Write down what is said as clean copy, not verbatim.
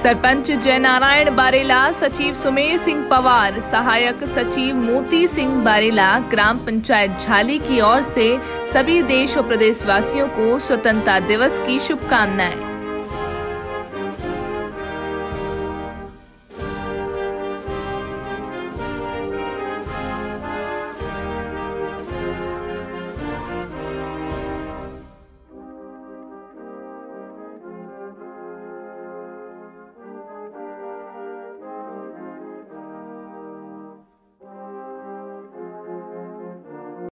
सरपंच जयनारायण बारेला, सचिव सुमेर सिंह पवार, सहायक सचिव मोती सिंह बारेला, ग्राम पंचायत झाली की ओर से सभी देश और प्रदेशवासियों को स्वतंत्रता दिवस की शुभकामनाएं।